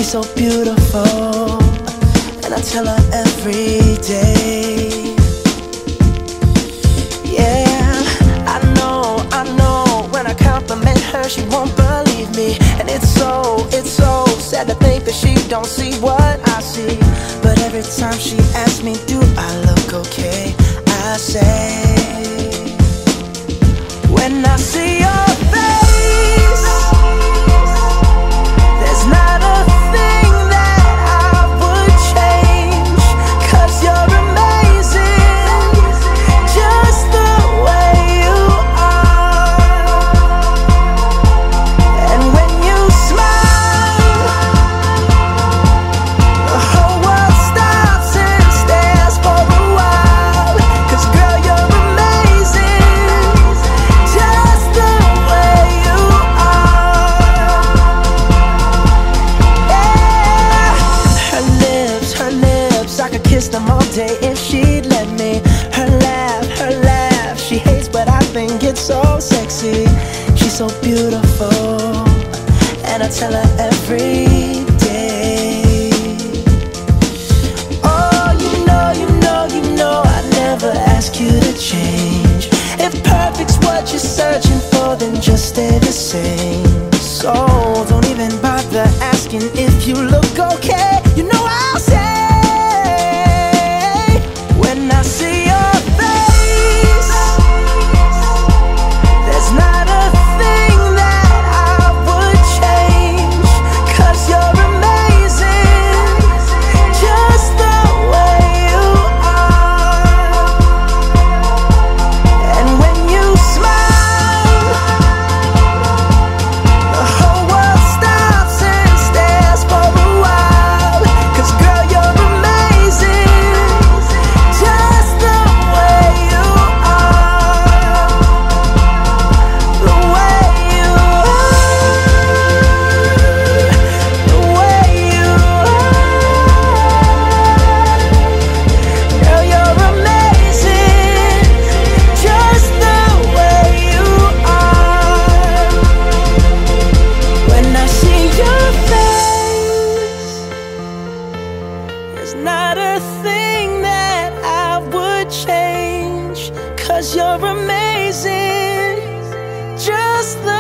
She's so beautiful, and I tell her every day. Yeah, I know, when I compliment her, she won't believe me. And it's so sad to think that she don't see what I see. But every time she asks me, do I look okay, I say, when I see your face, there's not a thing that I would change. 'Cause you're amazing, just the way you are. And when you smile, the whole world stops and stares for a while. 'Cause girl, you're amazing, just the way you are. Yeah. Her lips, I could kiss them all day if she'd let me. Her laugh, she hates but I think it's so sexy. She's so beautiful, and I tell her every day. Oh, you know I never ask you to change. If perfect's what you're searching for, then just stay the same. So don't even bother asking if you look okay. You know I'll say, when I see your face, there's not a thing that I would change. 'Cause you're amazing, just the way you are. And when you smile, the whole world stops and stares for a while. 'Cause girl, you're amazing, just the way you are. The way you are, the way you are. Girl, you're amazing, just the way you are. When I see your face, there's not a thing that I would change. 'Cause you're amazing, just the